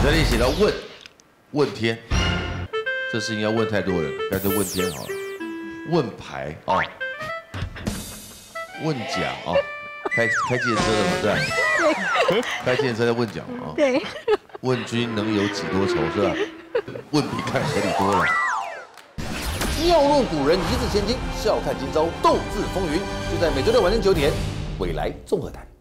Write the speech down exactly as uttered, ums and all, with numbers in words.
这里写到问，问天，这事情要问太多人，干脆问天好了。问牌哦，问奖哦，开开计程车了嘛，是吧？对。开计程车在问奖嘛，哦。 对。 问君能有几多愁，是吧？问比看合理多了。 妙论古人，一字千金，笑看今朝斗智风云，就在每周六晚间九点，未来综合台。